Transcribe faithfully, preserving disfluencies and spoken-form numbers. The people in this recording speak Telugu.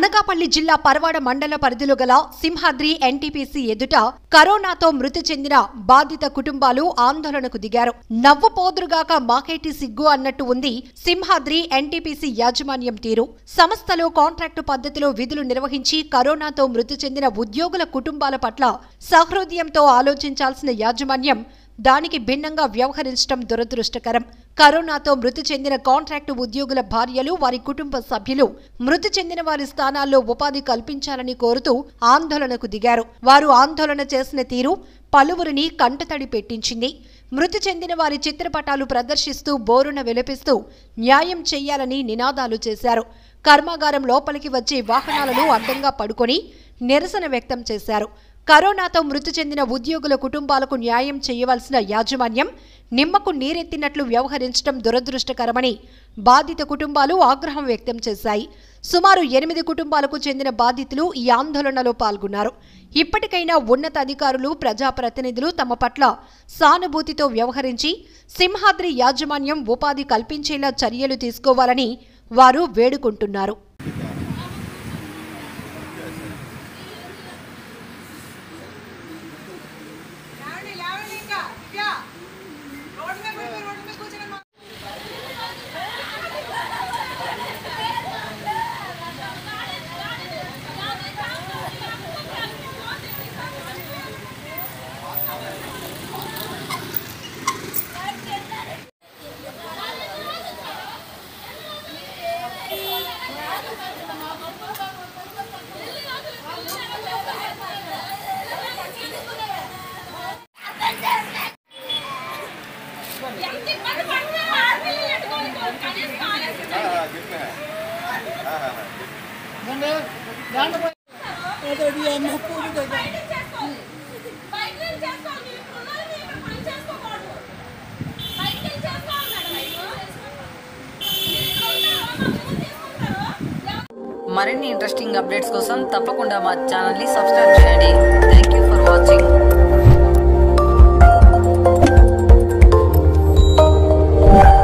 అనకాపల్లి జిల్లా పరవాడ మండల పరిధిలో గల సింహాద్రి ఎన్టీపీసీ ఎదుట కరోనాతో మృతి చెందిన బాధిత కుటుంబాలు ఆందోళనకు దిగారు. నవ్వు పోదురుగాక మాకేటి సిగ్గు అన్నట్టు ఉంది సింహాద్రి ఎన్టీపీసీ యాజమాన్యం తీరు. సంస్థలో కాంట్రాక్టు పద్ధతిలో విధులు నిర్వహించి కరోనాతో మృతి చెందిన ఉద్యోగుల కుటుంబాల పట్ల సహృదయంతో ఆలోచించాల్సిన యాజమాన్యం దానికి భిన్నంగా వ్యవహరించడం దురదృష్టకరం. కరోనాతో మృతి చెందిన కాంట్రాక్టు ఉద్యోగుల భార్యలు, వారి కుటుంబ సభ్యులు మృతి చెందిన వారి స్థానాల్లో ఉపాధి కల్పించాలని కోరుతూ ఆందోళనకు దిగారు. వారు ఆందోళన చేసిన తీరు పలువురిని కంటతడి పెట్టించింది. మృతి చెందిన వారి చిత్రపటాలు ప్రదర్శిస్తూ బోరున విలపిస్తూ న్యాయం చేయాలని నినాదాలు చేశారు. కర్మాగారం లోపలికి వచ్చే వాహనాలను అడ్డంగా పడుకొని నిరసన వ్యక్తం చేశారు. కరోనాతో మృతి చెందిన ఉద్యోగుల కుటుంబాలకు న్యాయం చేయవలసిన యాజమాన్యం నిమ్మకు నీరెత్తినట్లు వ్యవహరించడం దురదృష్టకరమని బాధిత కుటుంబాలు ఆగ్రహం వ్యక్తం చేశాయి. సుమారు ఎనిమిది కుటుంబాలకు చెందిన బాధితులు ఈ ఆందోళనలో పాల్గొన్నారు. ఇప్పటికైనా ఉన్నతాధికారులు, ప్రజాప్రతినిధులు తమ పట్ల సానుభూతితో వ్యవహరించి సింహాద్రి యాజమాన్యం ఉపాధి కల్పించేలా చర్యలు తీసుకోవాలని వారు వేడుకుంటున్నారు. మరిన్ని ఇంట్రెస్టింగ్ అప్డేట్స్ కోసం తప్పకుండా మా ఛానల్ని సబ్స్క్రైబ్ చేయండి. Thank you for watching.